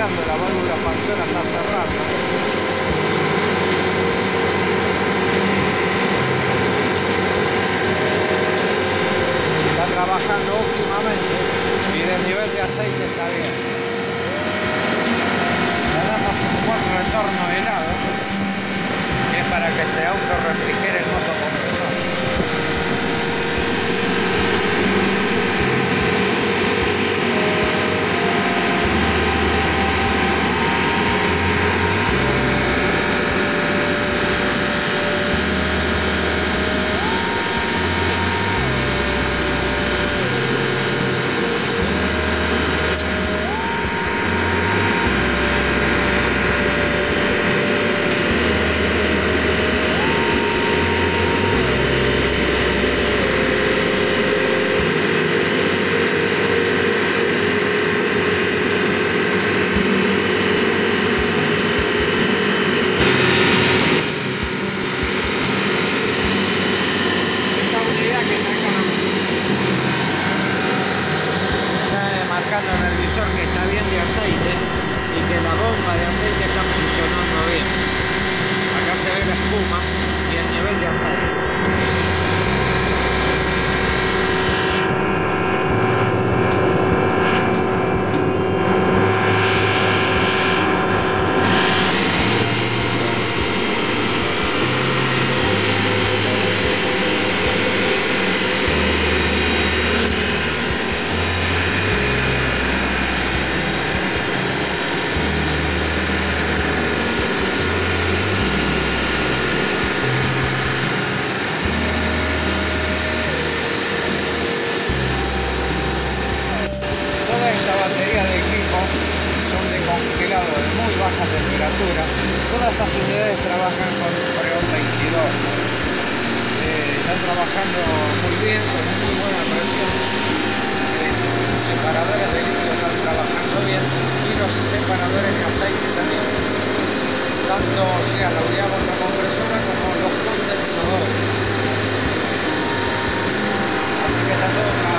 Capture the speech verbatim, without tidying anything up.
limpiando, la válvula expansión la está cerrando. Está trabajando óptimamente y del nivel de aceite está bien. Le damos un buen retorno helado, que es para que se autorrefrigere el motocompresor. En el visor que está bien de aceite y que la bomba de aceite está funcionando bien. Acá se ve la espuma y el nivel de aceite. De muy baja temperatura. Todas estas unidades trabajan con freón veintidós. Eh, están trabajando muy bien, con muy buena presión. Eh, sus separadores de líquido están trabajando bien y los separadores de aceite también. Tanto sea la unidad motocompresora como los condensadores. Así que está todo